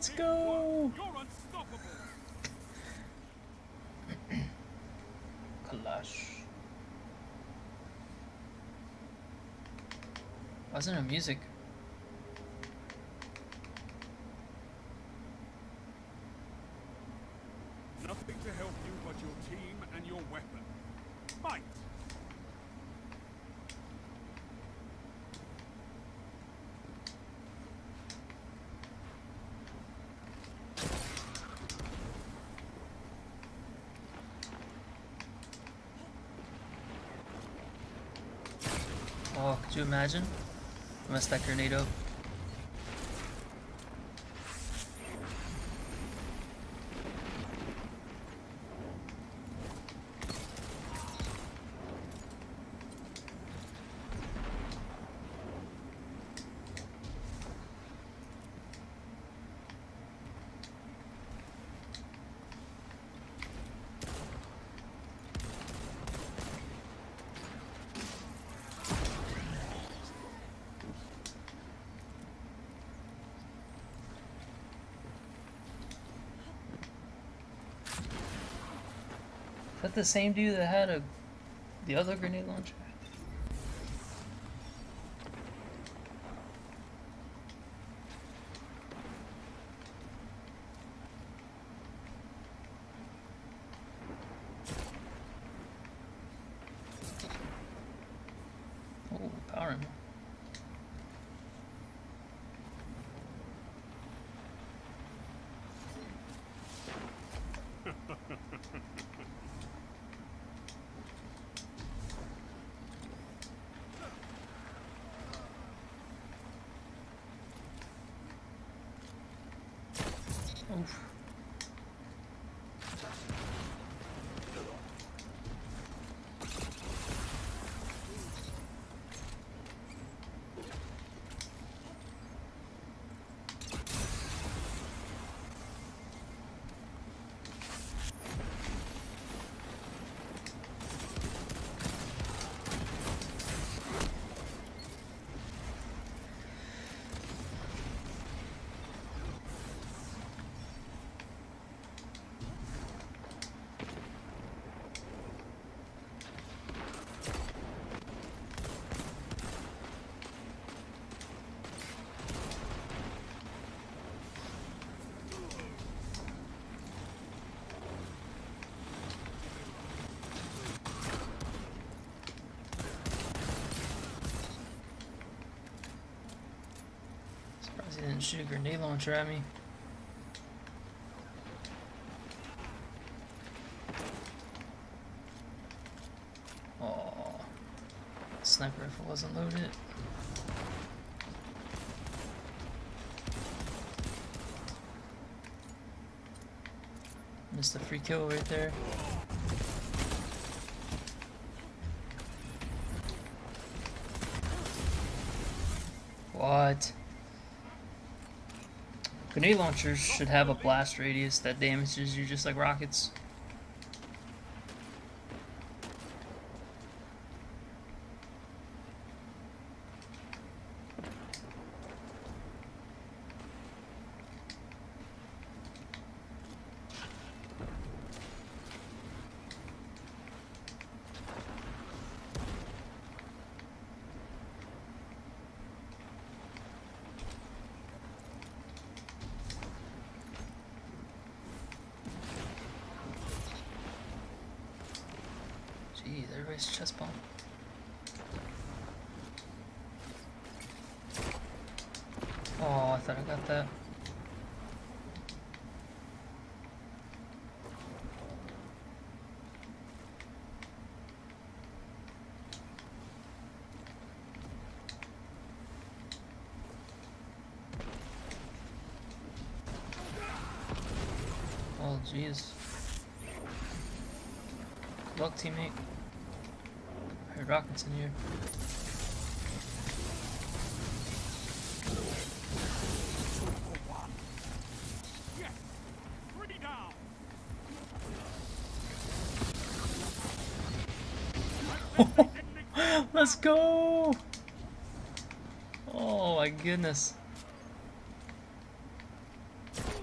Let's go! Kalash. Why isn't there music? Nothing to help you but your team and your weapon. Fight! Oh, could you imagine? I messed that grenade up. Is that the same dude that had the other grenade launcher? Oh, power ammo. Oof. Surprised he didn't shoot a grenade launcher at me. Oh, sniper rifle wasn't loaded. Missed a free kill right there. What? Grenade launchers should have a blast radius that damages you just like rockets. Jeez, everybody's chest bump. Oh, I thought I got that. Oh, jeez. Good luck, teammate. I heard rockets in here. Let's go! Oh my goodness.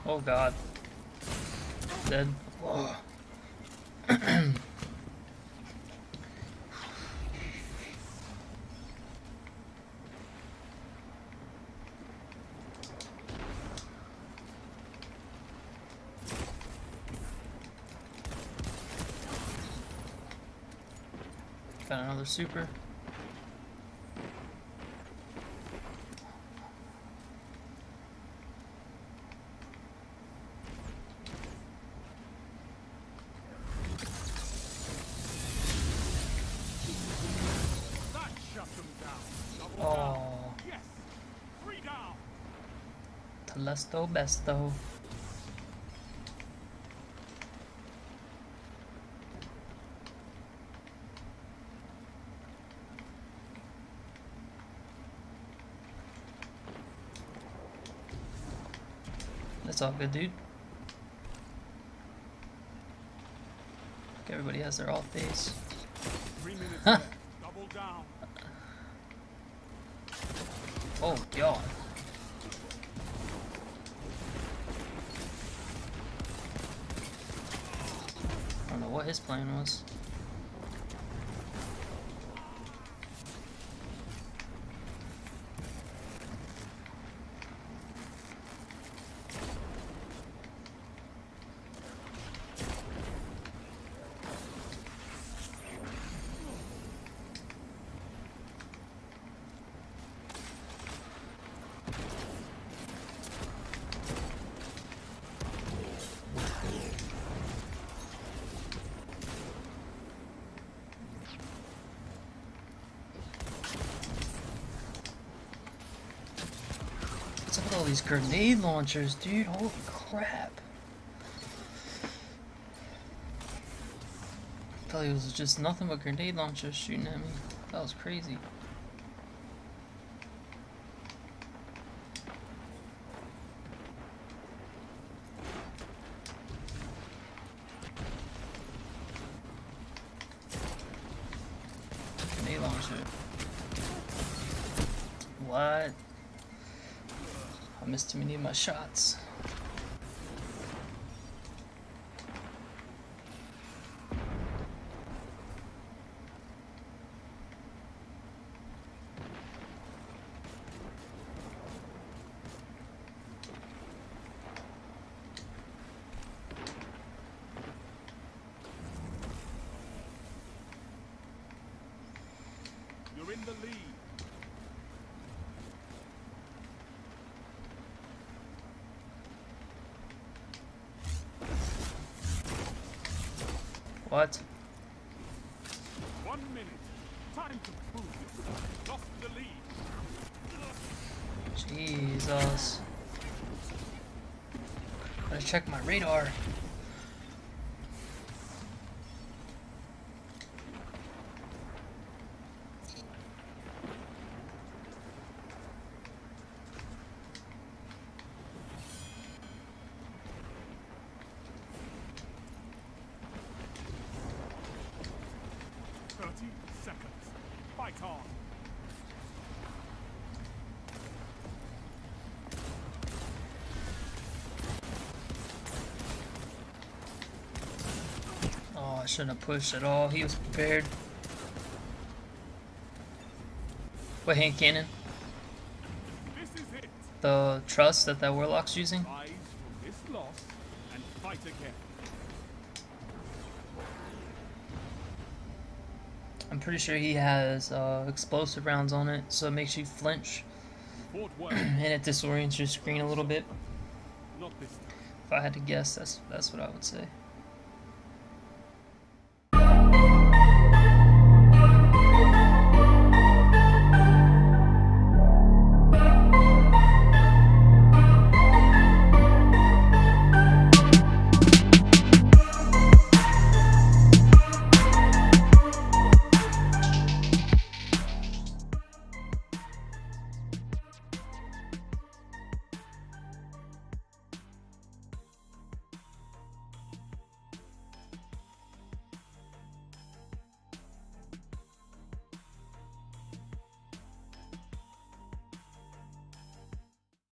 Oh god. Dead. Whoa. Found another super. That shut them down. Double Oh, down. Yes. 3 down. Telesto Besto. That's all good, dude. Everybody has their off days. 3 minutes left. Double down. Oh god. I don't know what his plan was. What's up with all these grenade launchers, dude? Holy crap. I thought it was just nothing but grenade launchers shooting at me. That was crazy. Grenade launcher. What? I missed too many of my shots. You're in the lead. What? 1 minute. Time to prove it. Lost the lead. Jesus. Gotta check my radar. Seconds. Fight on. Oh, I shouldn't have pushed at all. He was prepared. What hand cannon? This is it. The trust that Warlock's using? Rise from this loss and fight again. I'm pretty sure he has explosive rounds on it, so it makes you flinch Fought well. and it disorients your screen a little bit. Not this time. If I had to guess, that's what I would say.